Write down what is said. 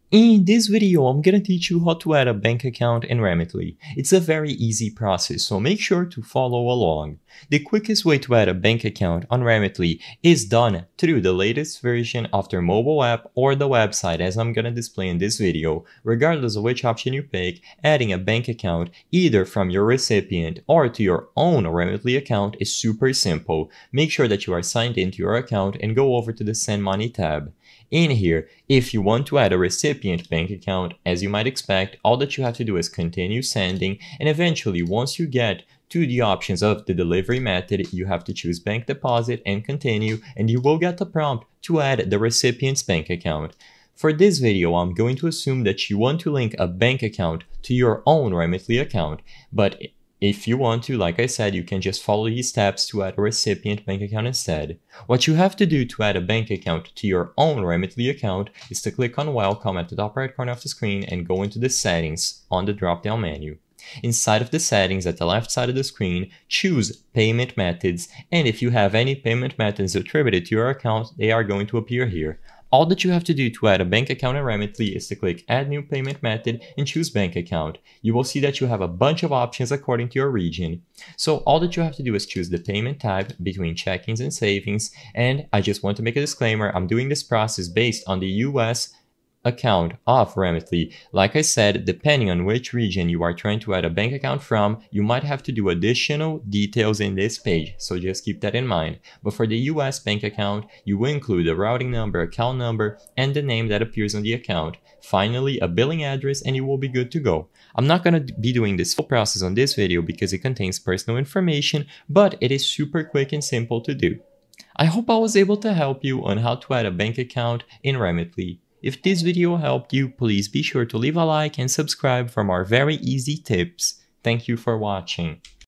In this video, I'm gonna teach you how to add a bank account in Remitly. It's a very easy process, so make sure to follow along. The quickest way to add a bank account on Remitly is done through the latest version of their mobile app or the website, as I'm gonna display in this video. Regardless of which option you pick, adding a bank account either from your recipient or to your own Remitly account is super simple. Make sure that you are signed into your account and go over to the Send Money tab. In here, if you want to add a recipient bank account, as you might expect, all that you have to do is continue sending, and eventually once you get to the options of the delivery method, you have to choose bank deposit and continue, and you will get the prompt to add the recipient's bank account. For this video, I'm going to assume that you want to link a bank account to your own Remitly account, but if you want to, like I said, you can just follow these steps to add a recipient bank account instead. What you have to do to add a bank account to your own Remitly account is to click on Welcome at the top right corner of the screen and go into the Settings on the drop-down menu. Inside of the settings at the left side of the screen, choose Payment Methods, and if you have any payment methods attributed to your account, they are going to appear here. All that you have to do to add a bank account in Remitly is to click Add New Payment Method and choose Bank Account. You will see that you have a bunch of options according to your region. So all that you have to do is choose the payment type between checkings and savings. And I just want to make a disclaimer, I'm doing this process based on the US account of Remitly. Like I said, depending on which region you are trying to add a bank account from, you might have to do additional details in this page, so just keep that in mind. But for the US bank account, you will include the routing number, account number, and the name that appears on the account. Finally, a billing address, and you will be good to go. I'm not going to be doing this full process on this video because it contains personal information, but it is super quick and simple to do. I hope I was able to help you on how to add a bank account in Remitly. If this video helped you, please be sure to leave a like and subscribe for more very easy tips. Thank you for watching.